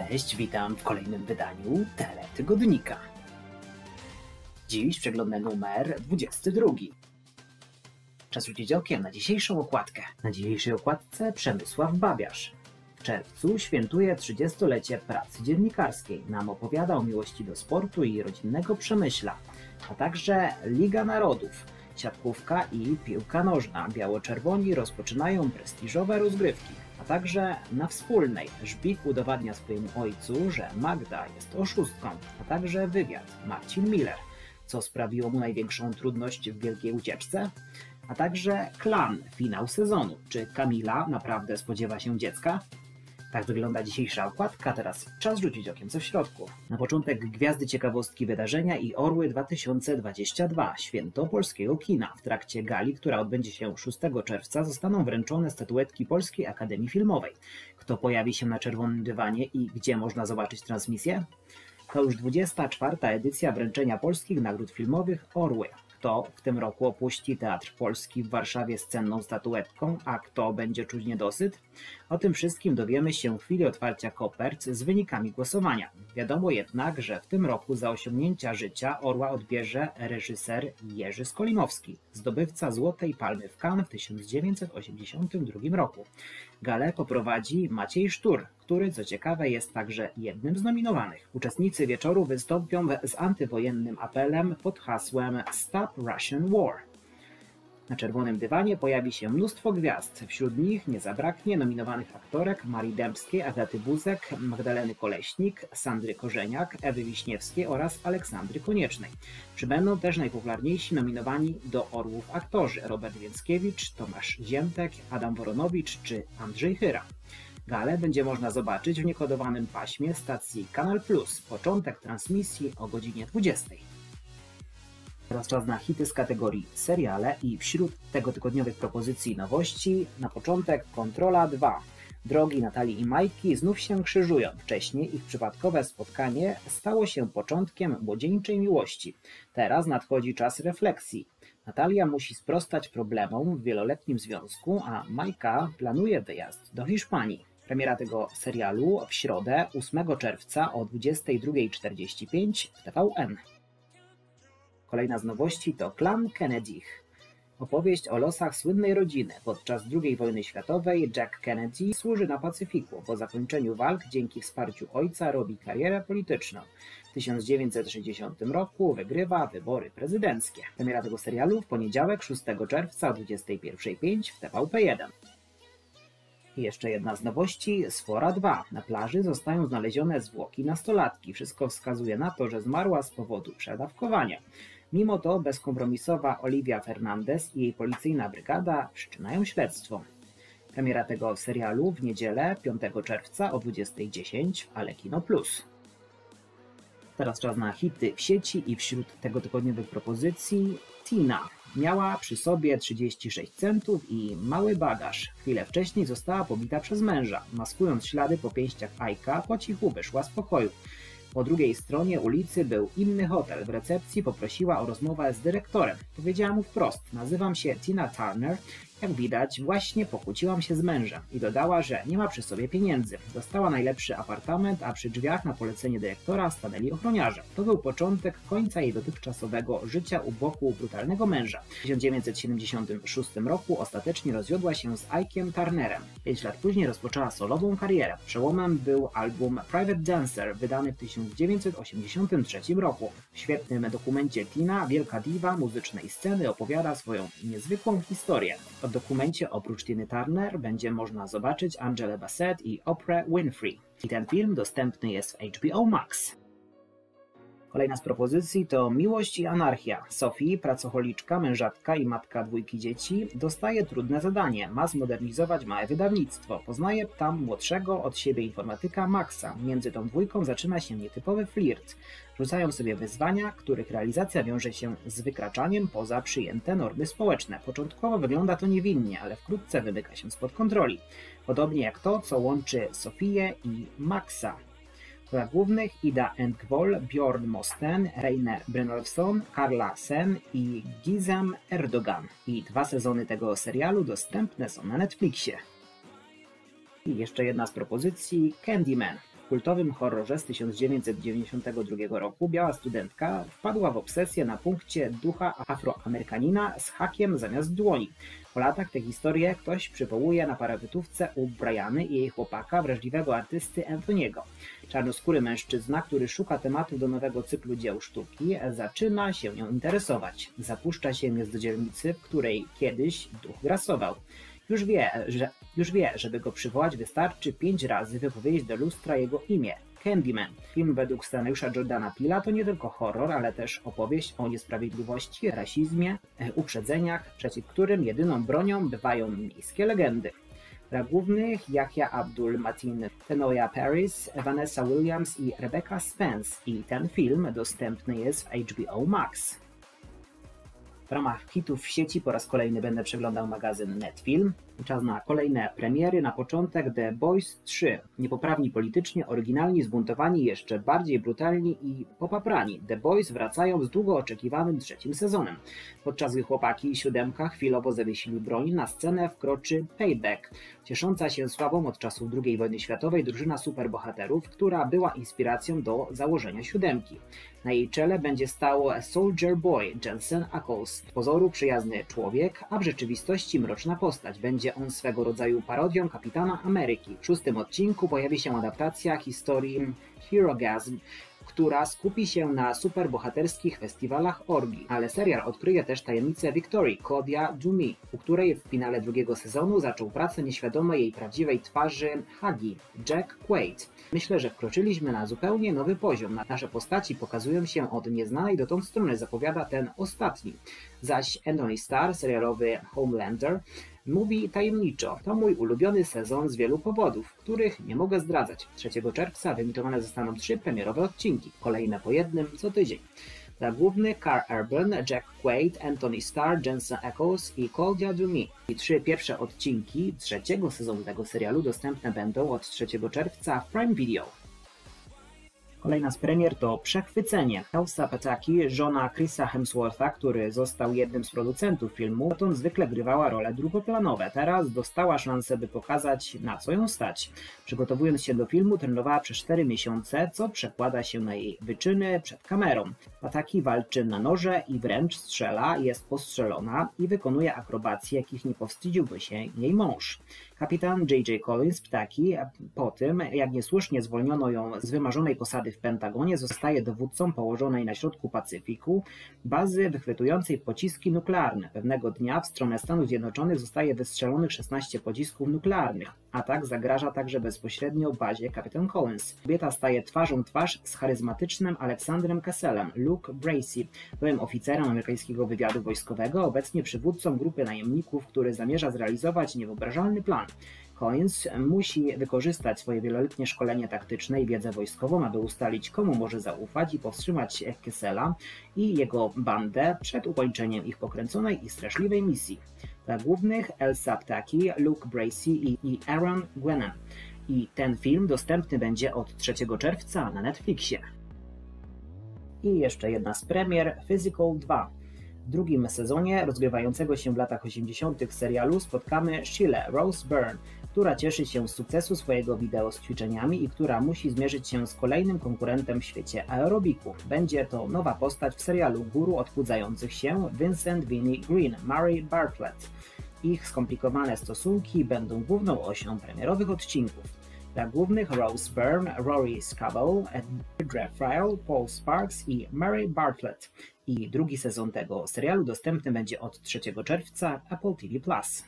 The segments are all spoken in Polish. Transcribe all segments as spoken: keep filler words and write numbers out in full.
Cześć, witam w kolejnym wydaniu Teletygodnika. Dziś przeglądny numer dwudziesty drugi. Czas rzucić okiem na dzisiejszą okładkę. Na dzisiejszej okładce Przemysław Babiarz. W czerwcu świętuje trzydziestolecie pracy dziennikarskiej. Nam opowiada o miłości do sportu i rodzinnego przemyśla, a także Liga Narodów, siatkówka i piłka nożna. Biało-czerwoni rozpoczynają prestiżowe rozgrywki, a także na Wspólnej Żbik udowadnia swojemu ojcu, że Magda jest oszustką, a także wywiad Marcin Miller, co sprawiło mu największą trudność w wielkiej ucieczce, a także Klan, finał sezonu. Czy Kamila naprawdę spodziewa się dziecka? Tak wygląda dzisiejsza okładka, teraz czas rzucić okiem co w środku. Na początek gwiazdy, ciekawostki, wydarzenia i Orły dwa tysiące dwadzieścia dwa, święto polskiego kina. W trakcie gali, która odbędzie się szóstego czerwca, zostaną wręczone statuetki Polskiej Akademii Filmowej. Kto pojawi się na czerwonym dywanie i gdzie można zobaczyć transmisję? To już dwudziesta czwarta edycja wręczenia polskich nagród filmowych Orły. Kto w tym roku opuści Teatr Polski w Warszawie z cenną statuetką, a kto będzie czuć niedosyt? O tym wszystkim dowiemy się w chwili otwarcia kopert z wynikami głosowania. Wiadomo jednak, że w tym roku za osiągnięcia życia Orła odbierze reżyser Jerzy Skolimowski, zdobywca Złotej Palmy w Cannes w tysiąc dziewięćset osiemdziesiątym drugim roku. Galę poprowadzi Maciej Sztur, który co ciekawe jest także jednym z nominowanych. Uczestnicy wieczoru wystąpią z antywojennym apelem pod hasłem Stop Russian War. Na czerwonym dywanie pojawi się mnóstwo gwiazd. Wśród nich nie zabraknie nominowanych aktorek Marii Dębskiej, Agaty Buzek, Magdaleny Koleśnik, Sandry Korzeniak, Ewy Wiśniewskiej oraz Aleksandry Koniecznej. Przybędą też najpopularniejsi nominowani do Orłów aktorzy: Robert Więckiewicz, Tomasz Ziętek, Adam Woronowicz czy Andrzej Chyra. Galę będzie można zobaczyć w niekodowanym paśmie stacji Kanal Plus. Początek transmisji o godzinie dwudziestej. Teraz czas na hity z kategorii seriale i wśród tego tygodniowych propozycji nowości na początek Kontrola dwa. Drogi Natalii i Majki znów się krzyżują. Wcześniej ich przypadkowe spotkanie stało się początkiem młodzieńczej miłości. Teraz nadchodzi czas refleksji. Natalia musi sprostać problemom w wieloletnim związku, a Majka planuje wyjazd do Hiszpanii. Premiera tego serialu w środę ósmego czerwca o dwudziestej drugiej czterdzieści pięć w T V N. Kolejna z nowości to Klan Kennedych. Opowieść o losach słynnej rodziny. Podczas drugiej wojny światowej Jack Kennedy służy na Pacyfiku. Po zakończeniu walk dzięki wsparciu ojca robi karierę polityczną. W tysiąc dziewięćset sześćdziesiątym roku wygrywa wybory prezydenckie. Premiera tego serialu w poniedziałek szóstego czerwca o dwudziestej pierwszej pięć w T V P jeden. I jeszcze jedna z nowości, Sfora dwa. Na plaży zostają znalezione zwłoki nastolatki. Wszystko wskazuje na to, że zmarła z powodu przedawkowania. Mimo to bezkompromisowa Olivia Fernandez i jej policyjna brygada wszczynają śledztwo. Premiera tego serialu w niedzielę piątego czerwca o dwudziestej dziesięć w Alekino Plus. Teraz czas na hity w sieci i wśród tego tygodniowych propozycji Tina. Miała przy sobie trzydzieści sześć centów i mały bagaż. Chwilę wcześniej została pobita przez męża. Maskując ślady po pięściach Ajka, po cichu wyszła z pokoju. Po drugiej stronie ulicy był inny hotel. W recepcji poprosiła o rozmowę z dyrektorem. Powiedziała mu wprost: nazywam się Tina Turner. Jak widać, właśnie pokłóciłam się z mężem. I dodała, że nie ma przy sobie pieniędzy. Dostała najlepszy apartament, a przy drzwiach na polecenie dyrektora stanęli ochroniarze. To był początek końca jej dotychczasowego życia u boku brutalnego męża. W tysiąc dziewięćset siedemdziesiątym szóstym roku ostatecznie rozwiodła się z Ike'iem Turnerem. Pięć lat później rozpoczęła solową karierę. Przełomem był album Private Dancer, wydany w tysiąc dziewięćset osiemdziesiątym trzecim roku. W świetnym dokumencie Tina, wielka diwa muzycznej sceny, opowiada swoją niezwykłą historię. W dokumencie oprócz Tiny Turner będzie można zobaczyć Angelę Bassett i Oprah Winfrey. I ten film dostępny jest w H B O Max. Kolejna z propozycji to Miłość i anarchia. Sophie, pracocholiczka, mężatka i matka dwójki dzieci, dostaje trudne zadanie. Ma zmodernizować małe wydawnictwo. Poznaje tam młodszego od siebie informatyka Maxa. Między tą dwójką zaczyna się nietypowy flirt. Rzucają sobie wyzwania, których realizacja wiąże się z wykraczaniem poza przyjęte normy społeczne. Początkowo wygląda to niewinnie, ale wkrótce wymyka się spod kontroli. Podobnie jak to, co łączy Sofię i Maxa. W rolach głównych Ida Engvall, Björn Mosten, Reine Brynolfsson, Carla Sen i Gizem Erdogan. I dwa sezony tego serialu dostępne są na Netflixie. I jeszcze jedna z propozycji, Candyman. W kultowym horrorze z tysiąc dziewięćset dziewięćdziesiątego drugiego roku biała studentka wpadła w obsesję na punkcie ducha afroamerykanina z hakiem zamiast dłoni. Po latach tę historię ktoś przywołuje na parapetówce u Briany i jej chłopaka, wrażliwego artysty Anthony'ego. Czarnoskóry mężczyzna, który szuka tematu do nowego cyklu dzieł sztuki, zaczyna się nią interesować. Zapuszcza się jest do dzielnicy, w której kiedyś duch grasował. Już wie, że, już wie, żeby go przywołać, wystarczy pięć razy wypowiedzieć do lustra jego imię. Candyman. Film według scenariusza Jordana Peela to nie tylko horror, ale też opowieść o niesprawiedliwości, rasizmie, uprzedzeniach, przeciw którym jedyną bronią bywają miejskie legendy. Dla głównych Yahya Abdul-Mateen, Tenoya Paris, Vanessa Williams i Rebecca Spence. I ten film dostępny jest w H B O Max. W ramach hitów w sieci po raz kolejny będę przeglądał magazyn Netfilm. Czas na kolejne premiery. Na początek The Boys trzy. Niepoprawni politycznie, oryginalni, zbuntowani, jeszcze bardziej brutalni i popaprani. The Boys wracają z długo oczekiwanym trzecim sezonem. Podczas gdy chłopaki i siódemka chwilowo zawiesili broń, na scenę wkroczy Payback. Ciesząca się sławą od czasów drugiej wojny światowej drużyna superbohaterów, która była inspiracją do założenia siódemki. Na jej czele będzie stał Soldier Boy Jensen Ackles. Z pozoru przyjazny człowiek, a w rzeczywistości mroczna postać. Będzie on swego rodzaju parodią Kapitana Ameryki. W szóstym odcinku pojawi się adaptacja historii Herogasm, która skupi się na superbohaterskich festiwalach orgii. Ale serial odkryje też tajemnicę Victorii, Claudia Dumie, u której w finale drugiego sezonu zaczął pracę nieświadomej jej prawdziwej twarzy Hagi, Jack Quaid. Myślę, że wkroczyliśmy na zupełnie nowy poziom. Nasze postaci pokazują się od nieznanej dotąd strony, zapowiada ten ostatni. Zaś Anthony Starr, serialowy Homelander, mówi tajemniczo: to mój ulubiony sezon z wielu powodów, których nie mogę zdradzać. trzeciego czerwca wyemitowane zostaną trzy premierowe odcinki, kolejne po jednym co tydzień. Dla głównych Karl Urban, Jack Quaid, Anthony Starr, Jensen Ackles i Claudia Dumie. I trzy pierwsze odcinki trzeciego sezonu tego serialu dostępne będą od trzeciego czerwca w Prime Video. Kolejna z premier to Przechwycenie. Elsa Pataky, żona Chrisa Hemswortha, który został jednym z producentów filmu, dotąd zwykle grywała role drugoplanowe. Teraz dostała szansę, by pokazać, na co ją stać. Przygotowując się do filmu, trenowała przez cztery miesiące, co przekłada się na jej wyczyny przed kamerą. Pataky walczy na noże i wręcz strzela, jest postrzelona i wykonuje akrobacje, jakich nie powstydziłby się jej mąż. Kapitan J J Collins Ptaki po tym, jak niesłusznie zwolniono ją z wymarzonej posady w Pentagonie, zostaje dowódcą położonej na środku Pacyfiku bazy wychwytującej pociski nuklearne. Pewnego dnia w stronę Stanów Zjednoczonych zostaje wystrzelonych szesnaście pocisków nuklearnych. Atak zagraża także bezpośrednio bazie Kapitan Collins. Kobieta staje twarzą twarz z charyzmatycznym Alexandrem Kesselem, Luke Bracey, byłym oficerem amerykańskiego wywiadu wojskowego, obecnie przywódcą grupy najemników, który zamierza zrealizować niewyobrażalny plan. Collins musi wykorzystać swoje wieloletnie szkolenie taktyczne i wiedzę wojskową, aby ustalić, komu może zaufać i powstrzymać Kessela i jego bandę przed ukończeniem ich pokręconej i straszliwej misji. Dla głównych Elsa Ptaki, Luke Bracey i, i Aaron Gwenan. I ten film dostępny będzie od trzeciego czerwca na Netflixie. I jeszcze jedna z premier, Physical dwa. W drugim sezonie rozgrywającego się w latach osiemdziesiątych serialu spotkamy Sheila Rose Byrne, która cieszy się z sukcesu swojego wideo z ćwiczeniami i która musi zmierzyć się z kolejnym konkurentem w świecie aerobiku. Będzie to nowa postać w serialu guru odchudzających się Vincent Vinnie Green, Mary Bartlett. Ich skomplikowane stosunki będą główną osią premierowych odcinków. Dla głównych Rose Byrne, Rory Scovel, Deirdre Friel, Paul Sparks i Mary Bartlett. I drugi sezon tego serialu dostępny będzie od trzeciego czerwca w Apple T V plus.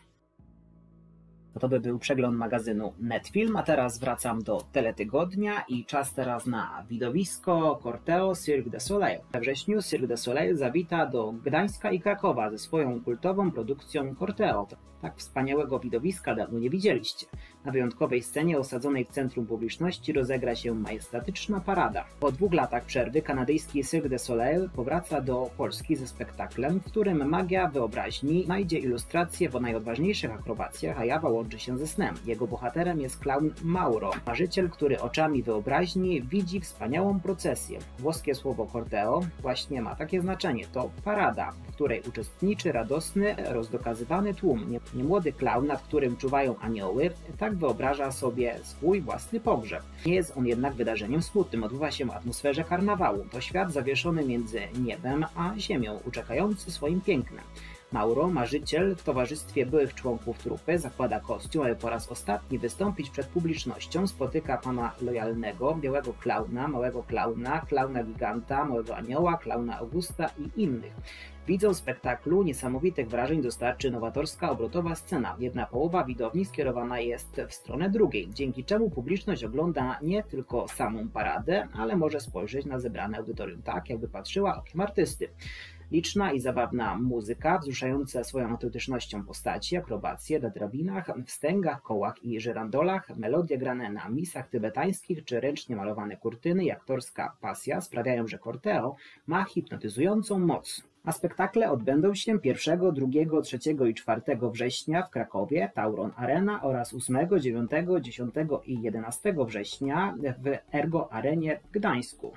To by był przegląd magazynu Netfilm, a teraz wracam do teletygodnia i czas teraz na widowisko Corteo Cirque du Soleil. We wrześniu Cirque du Soleil zawita do Gdańska i Krakowa ze swoją kultową produkcją Corteo. Tak wspaniałego widowiska dawno nie widzieliście. Na wyjątkowej scenie osadzonej w centrum publiczności rozegra się majestatyczna parada. Po dwóch latach przerwy kanadyjski Cirque du Soleil powraca do Polski ze spektaklem, w którym magia wyobraźni znajdzie ilustracje w najodważniejszych akrobacjach, a jawa łączy łączy się ze snem. Jego bohaterem jest klaun Mauro, marzyciel, który oczami wyobraźni widzi wspaniałą procesję. Włoskie słowo corteo właśnie ma takie znaczenie. To parada, w której uczestniczy radosny, rozdokazywany tłum. Niemłody klaun, nad którym czuwają anioły, tak wyobraża sobie swój własny pogrzeb. Nie jest on jednak wydarzeniem smutnym. Odbywa się w atmosferze karnawału. To świat zawieszony między niebem a ziemią, uczekający swoim pięknem. Mauro, marzyciel, w towarzystwie byłych członków trupy, zakłada kostium, aby po raz ostatni wystąpić przed publicznością. Spotyka pana lojalnego, białego klauna, małego klauna, klauna giganta, małego anioła, klauna Augusta i innych. Widzą spektaklu niesamowitych wrażeń dostarczy nowatorska, obrotowa scena. Jedna połowa widowni skierowana jest w stronę drugiej, dzięki czemu publiczność ogląda nie tylko samą paradę, ale może spojrzeć na zebrane audytorium tak, jakby patrzyła okiem artysty. Liczna i zabawna muzyka, wzruszająca swoją autentycznością postaci, akrobacje na drabinach, wstęgach, kołach i żyrandolach, melodie grane na misach tybetańskich czy ręcznie malowane kurtyny i aktorska pasja sprawiają, że corteo ma hipnotyzującą moc. A spektakle odbędą się pierwszego, drugiego, trzeciego i czwartego września w Krakowie, Tauron Arena oraz ósmego, dziewiątego, dziesiątego i jedenastego września w Ergo Arenie w Gdańsku.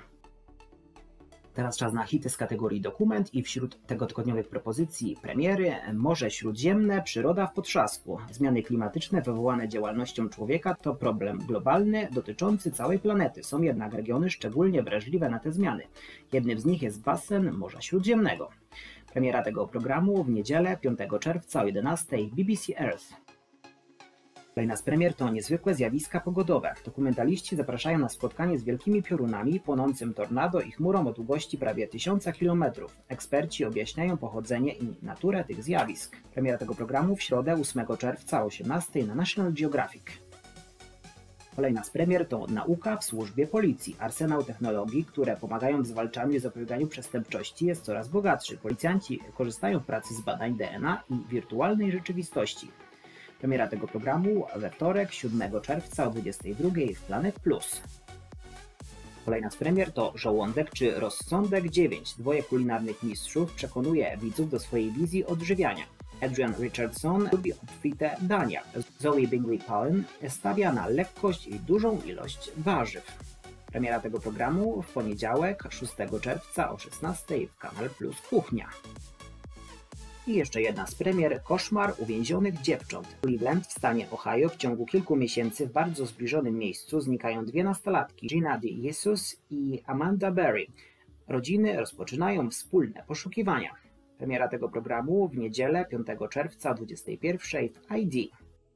Teraz czas na hity z kategorii dokument i wśród tegotygodniowych propozycji premiery Morze Śródziemne, przyroda w potrzasku. Zmiany klimatyczne wywołane działalnością człowieka to problem globalny dotyczący całej planety. Są jednak regiony szczególnie wrażliwe na te zmiany. Jednym z nich jest basen Morza Śródziemnego. Premiera tego programu w niedzielę piątego czerwca o jedenastej w B B C Earth. Kolejna z premier to niezwykłe zjawiska pogodowe. Dokumentaliści zapraszają na spotkanie z wielkimi piorunami, płonącym tornado i chmurą o długości prawie tysiąca kilometrów. Eksperci objaśniają pochodzenie i naturę tych zjawisk. Premiera tego programu w środę ósmego czerwca o osiemnastej na National Geographic. Kolejna z premier to nauka w służbie policji. Arsenał technologii, które pomagają w zwalczaniu i zapobieganiu przestępczości, jest coraz bogatszy. Policjanci korzystają w pracy z badań D N A i wirtualnej rzeczywistości. Premiera tego programu we wtorek, siódmego czerwca o dwudziestej drugiej w Planet Plus. Kolejna z premier to Żołądek czy Rozsądek dziewięć. Dwoje kulinarnych mistrzów przekonuje widzów do swojej wizji odżywiania. Adrian Richardson lubi obfite dania. Zoe Bingley-Palin stawia na lekkość i dużą ilość warzyw. Premiera tego programu w poniedziałek, szóstego czerwca o szesnastej w Kanal Plus Kuchnia. I jeszcze jedna z premier, Koszmar uwięzionych dziewcząt. W Cleveland w stanie Ohio w ciągu kilku miesięcy w bardzo zbliżonym miejscu znikają dwie nastolatki, Gina DeJesus i Amanda Berry. Rodziny rozpoczynają wspólne poszukiwania. Premiera tego programu w niedzielę piątego czerwca o dwudziestej pierwszej w I D.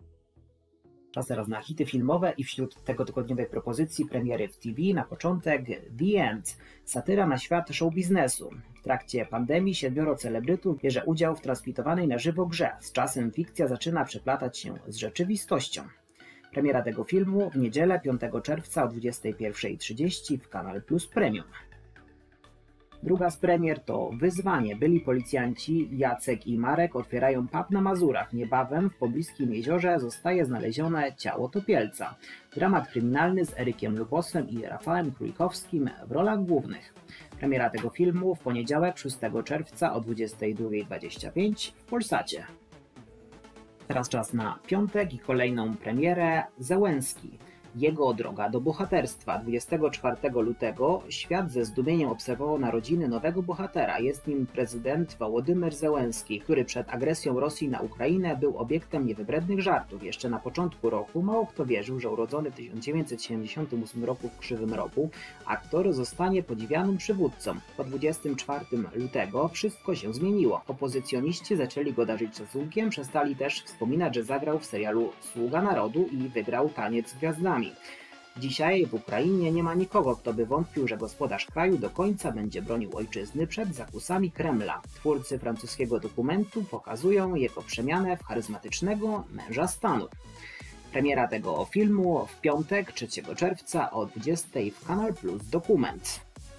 Czas teraz na hity filmowe i wśród tegotygodniowej propozycji premiery w T V na początek The End, satyra na świat show biznesu. W trakcie pandemii siedmioro celebrytów bierze udział w transmitowanej na żywo grze. Z czasem fikcja zaczyna przeplatać się z rzeczywistością. Premiera tego filmu w niedzielę piątego czerwca o dwudziestej pierwszej trzydzieści w Kanal Plus Premium. Druga z premier to Wyzwanie. Byli policjanci Jacek i Marek otwierają pub na Mazurach. Niebawem w pobliskim jeziorze zostaje znalezione ciało topielca. Dramat kryminalny z Erykiem Lubosem i Rafałem Krójkowskim w rolach głównych. Premiera tego filmu w poniedziałek szóstego czerwca o dwudziestej drugiej dwadzieścia pięć w Polsacie. Teraz czas na piątek i kolejną premierę Zełenski. Jego droga do bohaterstwa. dwudziestego czwartego lutego świat ze zdumieniem obserwował narodziny nowego bohatera. Jest nim prezydent Wołodymyr Zełenski, który przed agresją Rosji na Ukrainę był obiektem niewybrednych żartów. Jeszcze na początku roku mało kto wierzył, że urodzony w tysiąc dziewięćset siedemdziesiątym ósmym roku w Krzywym Rogu aktor zostanie podziwianym przywódcą. Po dwudziestego czwartego lutego wszystko się zmieniło. Opozycjoniści zaczęli go darzyć szacunkiem, przestali też wspominać, że zagrał w serialu Sługa Narodu i wygrał Taniec z Gwiazdami. Dzisiaj w Ukrainie nie ma nikogo, kto by wątpił, że gospodarz kraju do końca będzie bronił ojczyzny przed zakusami Kremla. Twórcy francuskiego dokumentu pokazują jego przemianę w charyzmatycznego męża stanu. Premiera tego filmu w piątek, trzeciego czerwca o dwudziestej w Kanal Plus Dokument.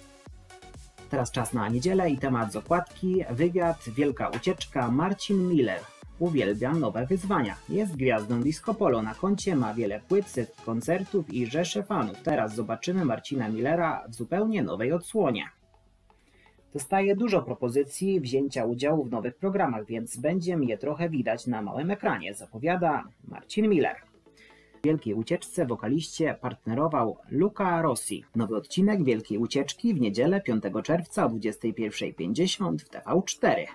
Teraz czas na niedzielę i temat z okładki. Wywiad, wielka ucieczka, Marcin Miller. Uwielbiam nowe wyzwania. Jest gwiazdą disco polo. Na koncie ma wiele płyt, setki koncertów i rzesze fanów. Teraz zobaczymy Marcina Millera w zupełnie nowej odsłonie. Dostaję dużo propozycji wzięcia udziału w nowych programach, więc będzie mnie trochę widać na małym ekranie, zapowiada Marcin Miller. W Wielkiej Ucieczce wokaliście partnerował Luca Rossi. Nowy odcinek Wielkiej Ucieczki w niedzielę piątego czerwca o dwudziestej pierwszej pięćdziesiąt w T V cztery.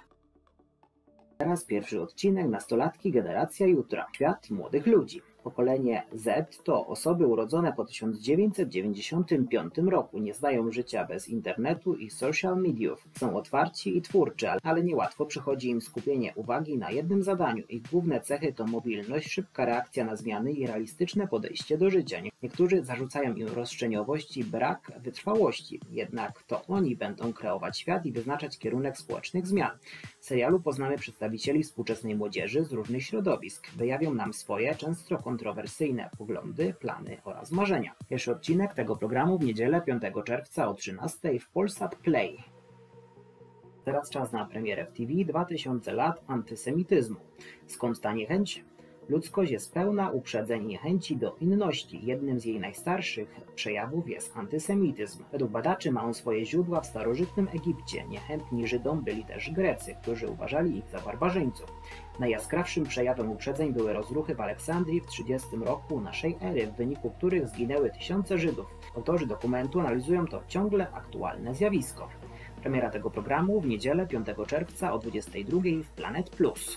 Teraz pierwszy odcinek Nastolatki Generacja Jutra. Świat młodych ludzi. Pokolenie Z to osoby urodzone po tysiąc dziewięćset dziewięćdziesiątym piątym roku. Nie znają życia bez internetu i social mediów. Są otwarci i twórczy, ale niełatwo przychodzi im skupienie uwagi na jednym zadaniu. Ich główne cechy to mobilność, szybka reakcja na zmiany i realistyczne podejście do życia. Niektórzy zarzucają im roszczeniowość i brak wytrwałości. Jednak to oni będą kreować świat i wyznaczać kierunek społecznych zmian. W serialu poznamy przedstawicieli współczesnej młodzieży z różnych środowisk. Wyjawią nam swoje, często kontrowersyjne poglądy, plany oraz marzenia. Pierwszy odcinek tego programu w niedzielę piątego czerwca o trzynastej w Polsat Play. Teraz czas na premierę w T V dwa tysiące lat antysemityzmu. Skąd ta niechęć? Ludzkość jest pełna uprzedzeń i niechęci do inności. Jednym z jej najstarszych przejawów jest antysemityzm. Według badaczy ma on swoje źródła w starożytnym Egipcie. Niechętni Żydom byli też Grecy, którzy uważali ich za barbarzyńców. Najjaskrawszym przejawem uprzedzeń były rozruchy w Aleksandrii w trzydziestym roku naszej ery, w wyniku których zginęły tysiące Żydów. Autorzy dokumentu analizują to ciągle aktualne zjawisko. Premiera tego programu w niedzielę piątego czerwca o dwudziestej drugiej w Planet Plus.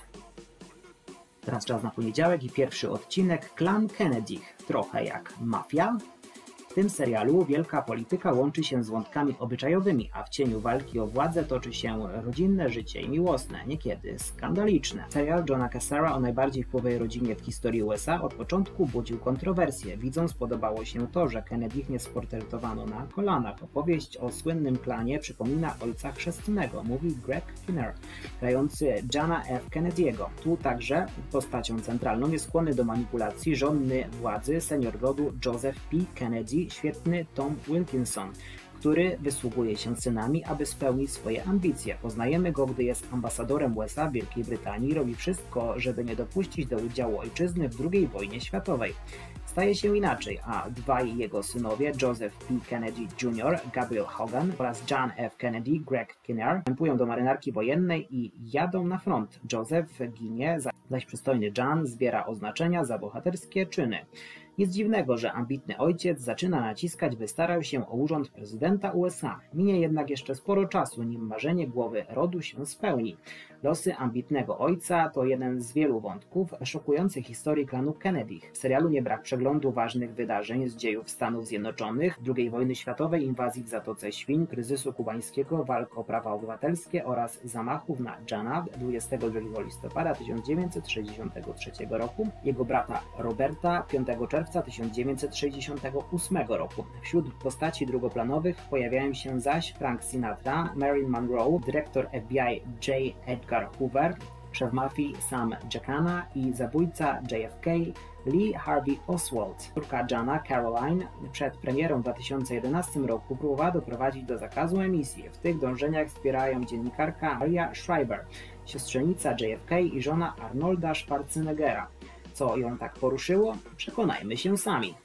Teraz czas na poniedziałek i pierwszy odcinek Klan Kennedy. Trochę jak mafia. W tym serialu wielka polityka łączy się z wątkami obyczajowymi, a w cieniu walki o władzę toczy się rodzinne życie i miłosne, niekiedy skandaliczne. Serial Johna Cassara o najbardziej wpływowej rodzinie w historii U S A od początku budził kontrowersje. Widzom spodobało się to, że Kennedych nie sportretowano na kolanach. Opowieść o słynnym klanie przypomina ojca chrzestnego, mówi Greg Kinnear, grający Johna F. Kennedy'ego. Tu także postacią centralną jest skłonny do manipulacji żonny władzy senior rodu Joseph P. Kennedy, świetny Tom Wilkinson, który wysługuje się synami, aby spełnić swoje ambicje. Poznajemy go, gdy jest ambasadorem U S A w Wielkiej Brytanii i robi wszystko, żeby nie dopuścić do udziału ojczyzny w drugiej wojnie światowej. Staje się inaczej, a dwaj jego synowie, Joseph P. Kennedy junior, Gabriel Hogan oraz John F. Kennedy, Greg Kinnear, wstępują do marynarki wojennej i jadą na front. Joseph ginie, zaś przystojny John zbiera oznaczenia za bohaterskie czyny. Nic dziwnego, że ambitny ojciec zaczyna naciskać, by starał się o urząd prezydenta U S A. Minie jednak jeszcze sporo czasu, nim marzenie głowy rodu się spełni. Losy ambitnego ojca to jeden z wielu wątków szokujących historii klanu Kennedy. W serialu nie brak przeglądu ważnych wydarzeń z dziejów Stanów Zjednoczonych, drugiej wojny światowej, inwazji w Zatoce Świń, kryzysu kubańskiego, walk o prawa obywatelskie oraz zamachów na Johna dwudziestego drugiego listopada tysiąc dziewięćset sześćdziesiątego trzeciego roku, jego brata Roberta piątego czerwca tysiąc dziewięćset sześćdziesiątego ósmego roku. Wśród postaci drugoplanowych pojawiają się zaś Frank Sinatra, Marilyn Monroe, dyrektor F B I J. Edgar Hoover, szef mafii Sam Giancana i zabójca J F K Lee Harvey Oswald. Córka Johna, Caroline, przed premierą w dwa tysiące jedenastym roku próbowała doprowadzić do zakazu emisji. W tych dążeniach wspierają dziennikarka Maria Schreiber, siostrzenica J F K i żona Arnolda Schwarzeneggera. Co ją tak poruszyło? Przekonajmy się sami.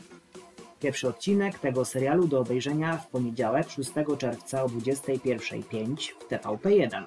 Pierwszy odcinek tego serialu do obejrzenia w poniedziałek szóstego czerwca o dwudziestej pierwszej pięć w T V P jeden.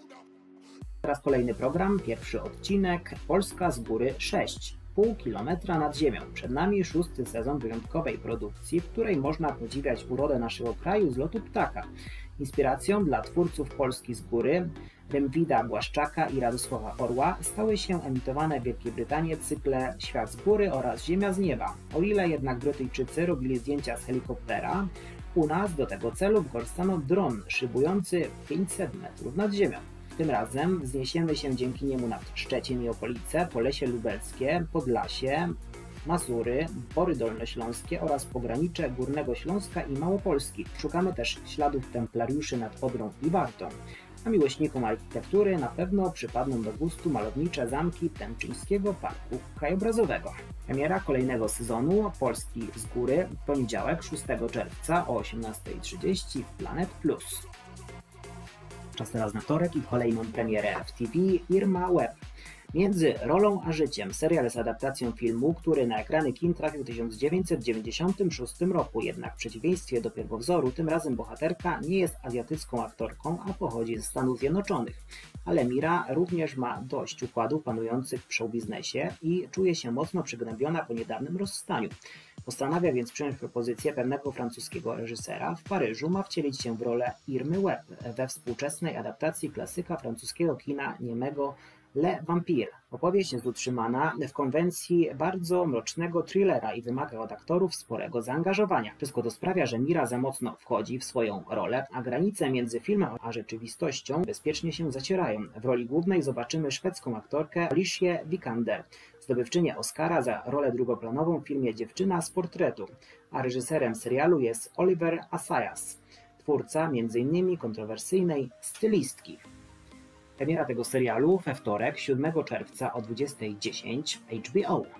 Teraz kolejny program, pierwszy odcinek Polska z góry sześć. Pół kilometra nad ziemią. Przed nami szósty sezon wyjątkowej produkcji, w której można podziwiać urodę naszego kraju z lotu ptaka. Inspiracją dla twórców Polski z góry, Rymwida Błaszczaka i Radosława Orła, stały się emitowane w Wielkiej Brytanii cykle Świat z góry oraz Ziemia z nieba. O ile jednak Brytyjczycy robili zdjęcia z helikoptera, u nas do tego celu wykorzystano dron szybujący pięćset metrów nad ziemią. Tym razem wzniesiemy się dzięki niemu nad Szczecin i okolice, Polesie Lubelskie, Podlasie, Mazury, Bory Dolnośląskie oraz pogranicze Górnego Śląska i Małopolski. Szukamy też śladów templariuszy nad Odrą i Wartą. A miłośnikom architektury na pewno przypadną do gustu malownicze zamki Temczyńskiego Parku Krajobrazowego. Premiera kolejnego sezonu Polski z góry w poniedziałek szóstego czerwca o osiemnastej trzydzieści w Planet Plus. Czas teraz na wtorek i kolejną premierę w T V Irma Webb. Między rolą a życiem serial jest adaptacją filmu, który na ekrany kin trafił w tysiąc dziewięćset dziewięćdziesiątym szóstym roku, jednak w przeciwieństwie do pierwowzoru, tym razem bohaterka nie jest azjatycką aktorką, a pochodzi ze Stanów Zjednoczonych. Ale Mira również ma dość układów panujących w showbiznesie i czuje się mocno przygnębiona po niedawnym rozstaniu. Postanawia więc przyjąć propozycję pewnego francuskiego reżysera. W Paryżu ma wcielić się w rolę Irmy Webb we współczesnej adaptacji klasyka francuskiego kina niemego Le Vampire. Opowieść jest utrzymana w konwencji bardzo mrocznego thrillera i wymaga od aktorów sporego zaangażowania. Wszystko to sprawia, że Mira za mocno wchodzi w swoją rolę, a granice między filmem a rzeczywistością bezpiecznie się zacierają. W roli głównej zobaczymy szwedzką aktorkę Alicię Vikander, zdobywczynię Oscara za rolę drugoplanową w filmie Dziewczyna z portretu, a reżyserem serialu jest Oliver Assayas, twórca między innymi kontrowersyjnej Stylistki. Premiera tego serialu we wtorek, siódmego czerwca o dwudziestej dziesięć H B O.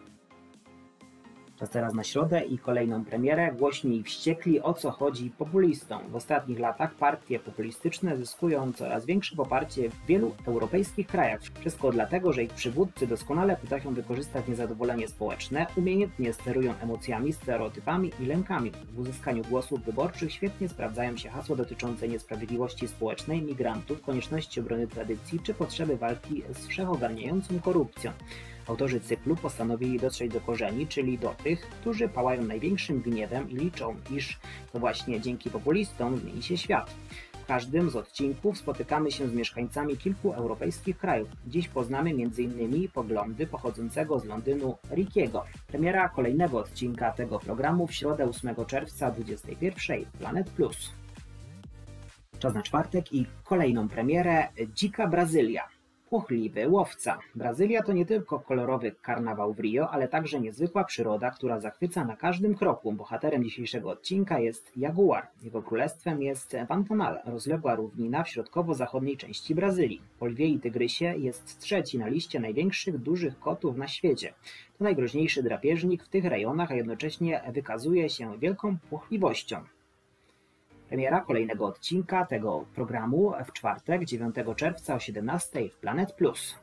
Czas teraz na środę i kolejną premierę. Głośni i wściekli, o co chodzi populistom. W ostatnich latach partie populistyczne zyskują coraz większe poparcie w wielu europejskich krajach. Wszystko dlatego, że ich przywódcy doskonale potrafią wykorzystać niezadowolenie społeczne, umiejętnie sterują emocjami, stereotypami i lękami. W uzyskaniu głosów wyborczych świetnie sprawdzają się hasła dotyczące niesprawiedliwości społecznej, migrantów, konieczności obrony tradycji czy potrzeby walki z wszechogarniającą korupcją. Autorzy cyklu postanowili dotrzeć do korzeni, czyli do tych, którzy pałają największym gniewem i liczą, iż to właśnie dzięki populistom zmieni się świat. W każdym z odcinków spotykamy się z mieszkańcami kilku europejskich krajów. Dziś poznamy między innymi poglądy pochodzącego z Londynu Rickiego. Premiera kolejnego odcinka tego programu w środę ósmego czerwca o dwudziestej pierwszej w Planet Plus. Czas na czwartek i kolejną premierę Dzika Brazylia. Płochliwy łowca. Brazylia to nie tylko kolorowy karnawał w Rio, ale także niezwykła przyroda, która zachwyca na każdym kroku. Bohaterem dzisiejszego odcinka jest jaguar. Jego królestwem jest Pantanal, rozległa równina w środkowo-zachodniej części Brazylii. Po lwie i tygrysie jest trzeci na liście największych dużych kotów na świecie. To najgroźniejszy drapieżnik w tych rejonach, a jednocześnie wykazuje się wielką płochliwością. Premiera kolejnego odcinka tego programu w czwartek, dziewiątego czerwca o siedemnastej w Planet Plus.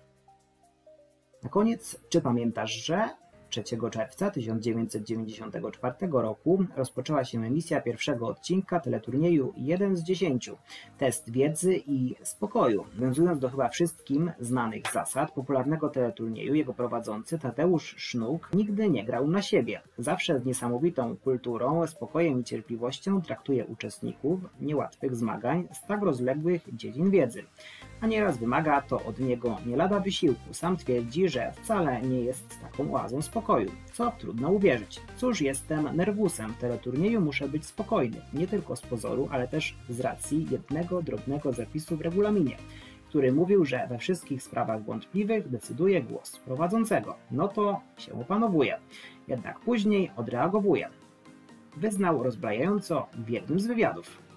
Na koniec, czy pamiętasz, że trzeciego czerwca tysiąc dziewięćset dziewięćdziesiątego czwartego roku rozpoczęła się emisja pierwszego odcinka teleturnieju jeden z dziesięciu. Test wiedzy i spokoju. Nawiązując do chyba wszystkim znanych zasad popularnego teleturnieju, jego prowadzący Tadeusz Sznuk nigdy nie grał na siebie. Zawsze z niesamowitą kulturą, spokojem i cierpliwością traktuje uczestników niełatwych zmagań z tak rozległych dziedzin wiedzy. A nieraz wymaga to od niego nie lada wysiłku. Sam twierdzi, że wcale nie jest taką oazą spokoju, co trudno uwierzyć. Cóż, jestem nerwusem. W teleturnieju muszę być spokojny, nie tylko z pozoru, ale też z racji jednego drobnego zapisu w regulaminie, który mówił, że we wszystkich sprawach wątpliwych decyduje głos prowadzącego. No to się opanowuje. Jednak później odreagowuje. Wyznał rozbrajająco w jednym z wywiadów.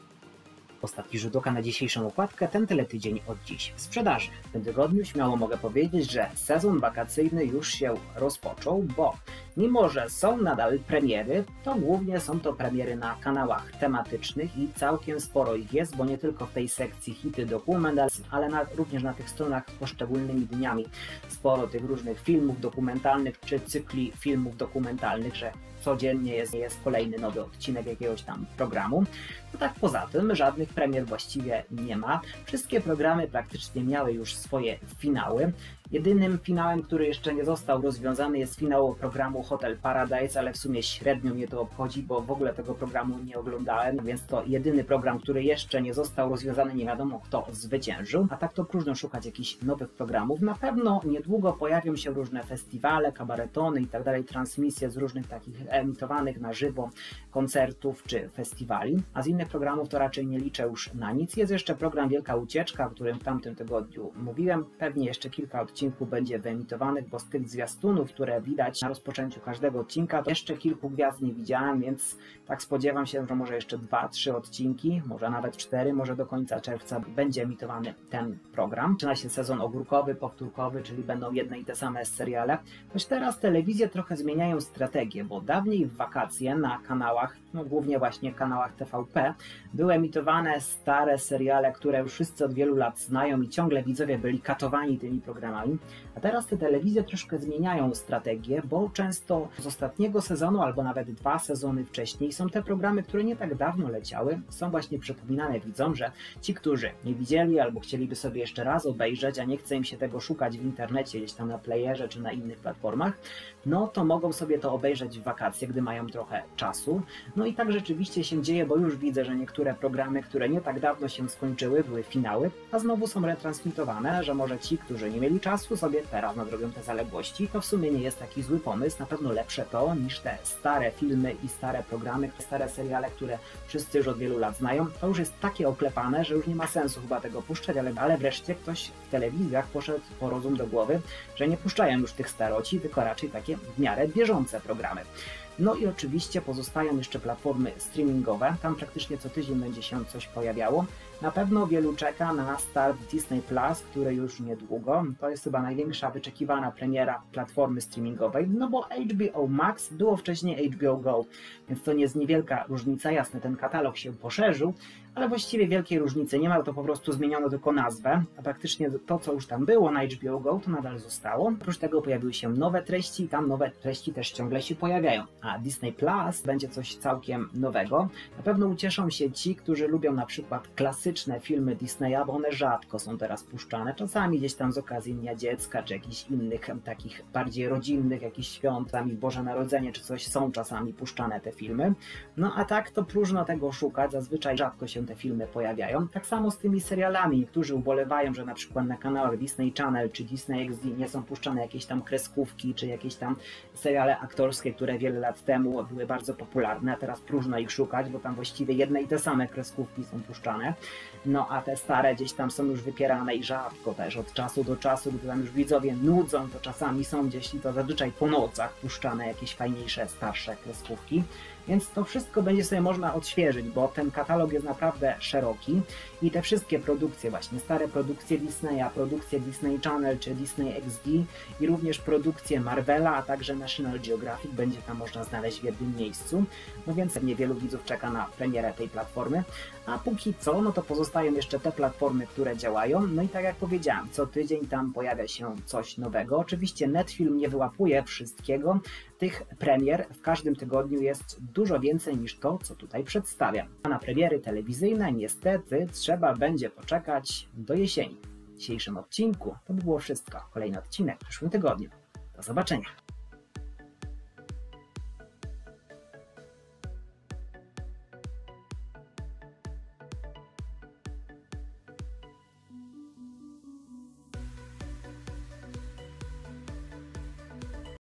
Ostatni rzut oka na dzisiejszą okładkę, ten teletydzień od dziś w sprzedaży. W tym tygodniu śmiało mogę powiedzieć, że sezon wakacyjny już się rozpoczął, bo mimo że są nadal premiery, to głównie są to premiery na kanałach tematycznych i całkiem sporo ich jest, bo nie tylko w tej sekcji hity dokument, ale na, również na tych stronach z poszczególnymi dniami. Sporo tych różnych filmów dokumentalnych czy cykli filmów dokumentalnych, że codziennie jest, jest kolejny nowy odcinek jakiegoś tam programu. No tak poza tym żadnych premier właściwie nie ma. Wszystkie programy praktycznie miały już swoje finały. Jedynym finałem, który jeszcze nie został rozwiązany, jest finał programu Hotel Paradise, ale w sumie średnio mnie to obchodzi, bo w ogóle tego programu nie oglądałem, więc to jedyny program, który jeszcze nie został rozwiązany, nie wiadomo kto zwyciężył. A tak to próżno szukać jakichś nowych programów. Na pewno niedługo pojawią się różne festiwale, kabaretony i tak dalej, transmisje z różnych takich emitowanych na żywo koncertów czy festiwali, a z innych programów to raczej nie liczę już na nic. Jest jeszcze program Wielka Ucieczka, o którym w tamtym tygodniu mówiłem. Pewnie jeszcze kilka odcinków będzie wyemitowanych, bo z tych zwiastunów, które widać na rozpoczęciu każdego odcinka, to jeszcze kilku gwiazd nie widziałem, więc tak spodziewam się, że może jeszcze dwa, trzy odcinki, może nawet cztery, może do końca czerwca będzie emitowany ten program. Zaczyna się sezon ogórkowy, powtórkowy, czyli będą jedne i te same seriale. Choć teraz telewizje trochę zmieniają strategię, bo dawniej w wakacje na kanałach, no głównie właśnie kanałach T V P, były emitowane stare seriale, które już wszyscy od wielu lat znają i ciągle widzowie byli katowani tymi programami. serialami. A teraz te telewizje troszkę zmieniają strategię, bo często z ostatniego sezonu albo nawet dwa sezony wcześniej są te programy, które nie tak dawno leciały, są właśnie przypominane widzom, że ci, którzy nie widzieli albo chcieliby sobie jeszcze raz obejrzeć, a nie chce im się tego szukać w internecie, gdzieś tam na playerze czy na innych platformach, no to mogą sobie to obejrzeć w wakacje, gdy mają trochę czasu. No i tak rzeczywiście się dzieje, bo już widzę, że niektóre programy, które nie tak dawno się skończyły, były finały, a znowu są retransmitowane, że może ci, którzy nie mieli czasu, sobie teraz nadrobią te zaległości. To w sumie nie jest taki zły pomysł, na pewno lepsze to niż te stare filmy i stare programy, te stare seriale, które wszyscy już od wielu lat znają. To już jest takie oklepane, że już nie ma sensu chyba tego puszczać, ale, ale wreszcie ktoś w telewizjach poszedł po rozum do głowy, że nie puszczają już tych staroci, tylko raczej takie w miarę bieżące programy. No i oczywiście pozostają jeszcze platformy streamingowe, tam praktycznie co tydzień będzie się coś pojawiało. Na pewno wielu czeka na start Disney Plus, który już niedługo. To jest chyba największa wyczekiwana premiera platformy streamingowej, no bo H B O Max było wcześniej H B O Go, więc to nie jest niewielka różnica. Jasne, ten katalog się poszerzył, ale właściwie wielkiej różnicy nie ma, to po prostu zmieniono tylko nazwę, a praktycznie to, co już tam było na H B O Go, to nadal zostało. Oprócz tego pojawiły się nowe treści i tam nowe treści też ciągle się pojawiają. A Disney Plus będzie coś całkiem nowego. Na pewno ucieszą się ci, którzy lubią na przykład klasyczne filmy Disneya, bo one rzadko są teraz puszczane. Czasami gdzieś tam z okazji Dnia Dziecka, czy jakichś innych takich bardziej rodzinnych, jakichś świąt, tam Boże Narodzenie, czy coś, są czasami puszczane te filmy. No a tak to próżno tego szukać, zazwyczaj rzadko się te filmy pojawiają. Tak samo z tymi serialami. Niektórzy ubolewają, że na przykład na kanałach Disney Channel czy Disney X D nie są puszczane jakieś tam kreskówki, czy jakieś tam seriale aktorskie, które wiele lat temu były bardzo popularne, a teraz próżno ich szukać, bo tam właściwie jedne i te same kreskówki są puszczane. No a te stare gdzieś tam są już wypierane i rzadko też od czasu do czasu, gdy tam już widzowie nudzą, to czasami są gdzieś i to zazwyczaj po nocach puszczane jakieś fajniejsze, starsze kreskówki. Więc to wszystko będzie sobie można odświeżyć, bo ten katalog jest naprawdę szeroki i te wszystkie produkcje, właśnie stare produkcje Disneya, produkcje Disney Channel czy Disney X D i również produkcje Marvela, a także National Geographic będzie tam można znaleźć w jednym miejscu. No więc pewnie wielu widzów czeka na premierę tej platformy, a póki co, no to pozostają jeszcze te platformy, które działają. No i tak jak powiedziałem, co tydzień tam pojawia się coś nowego. Oczywiście Netfilm nie wyłapuje wszystkiego, tych premier w każdym tygodniu jest dużo więcej niż to, co tutaj przedstawiam. A na premiery telewizyjne niestety trzeba będzie poczekać do jesieni. W dzisiejszym odcinku to by było wszystko. Kolejny odcinek w przyszłym tygodniu. Do zobaczenia.